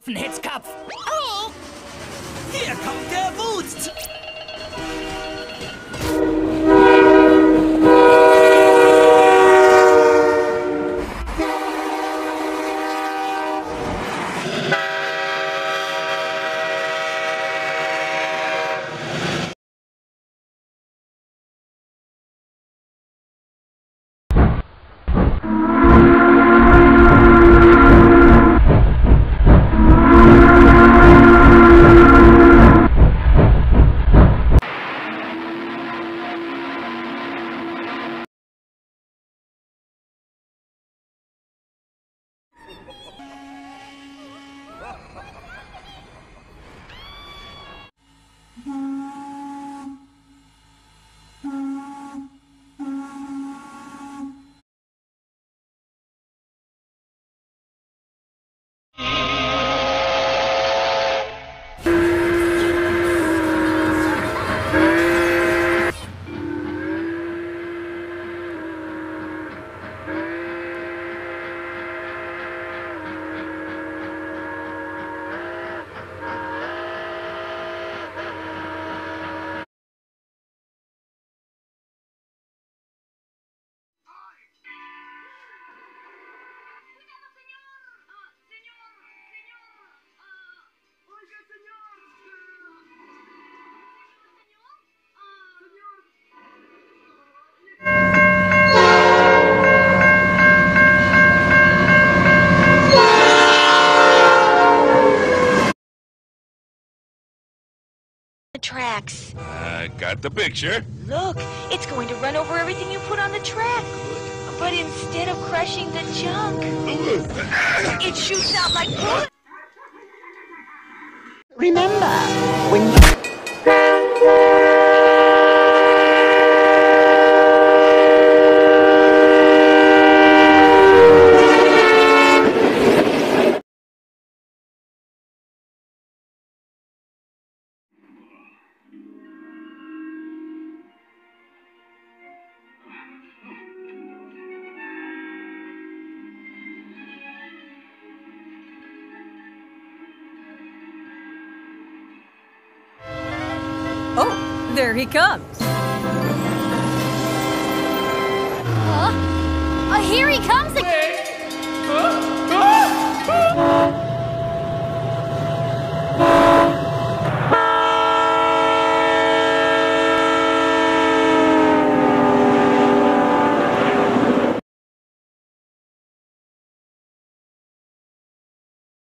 Hitzkopf! Oh! Hier kommt der Wust! Tracks. Got the picture. Look, it's going to run over everything you put on the track. But instead of crushing the junk, it shoots out like bullets. Remember, when you... Oh, there he comes. Here he comes again!